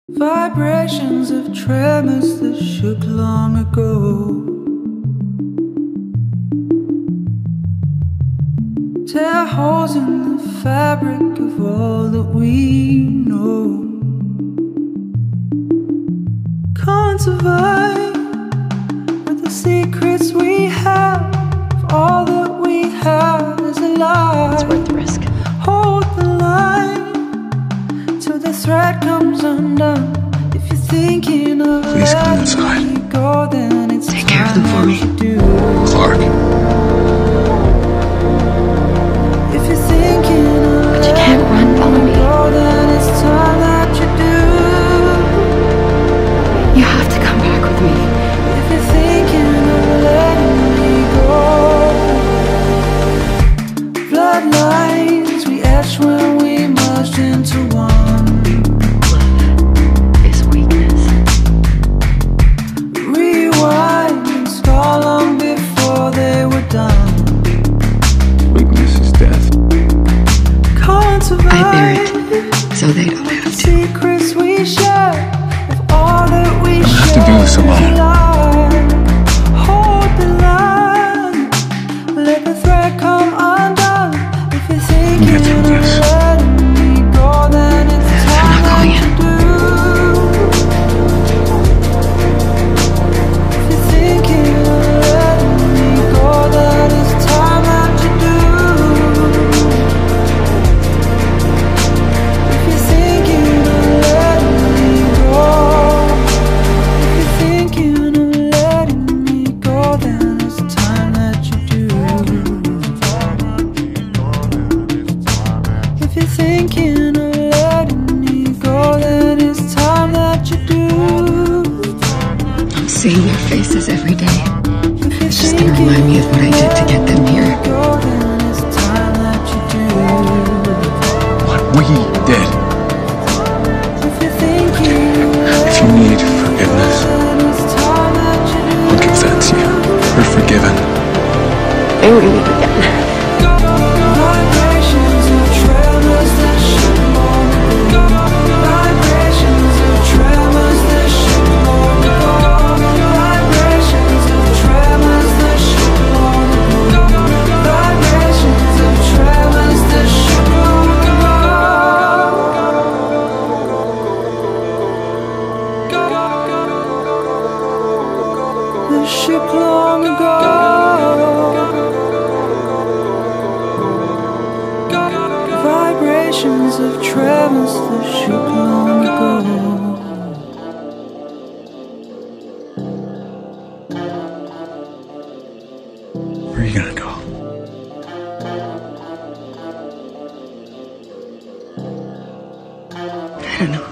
Vibrations of tremors that shook long ago. Tear holes in the fabric of all that we know. Can't survive with the secrets we have. If all that we have is a lie, it's worth the risk. Hold the line till the thread comes undone. If you're thinking of please come inside. letting me go, then it's take care of them for me. Clarke. If you're thinking of But you can't run, Bellamy. go, then it's time that you do. You have to come back with me. If you're thinking of letting me go, bloodlines we etched when we merged into one. Love is weakness. Rewind and scar long before they were done. Weakness is death. Can't survive. I bear it so they don't have to. Secrets we share. If all that we I don't have to do this alone. Hold the line. Let the thread come undone. If you're thinking Get through of this. letting me go, then it's I'm time not going that in. you do. If you're thinking of letting me go, then it's time that you do. If you're thinking of letting me go, if you're thinking of letting me go, then it's time that you do. If you're thinking of letting me go, then it's time that you do. I'm seeing their faces every day. If you're It's just gonna remind me of what I did to get them here. go, then it's time that you do. What we did. If you're thinking If you need forgiveness, then it's time that you do. I'll convince you. You're forgiven. They were me again. Vibrations of tremors that shook long ago. Vibrations of tremors that shook long ago. Vibrations of tremors that shook long ago. Vibrations of tremors that shook long ago. That shook long ago. Vibrations of tremors that shook long ago. Where are you gonna go? I don't know.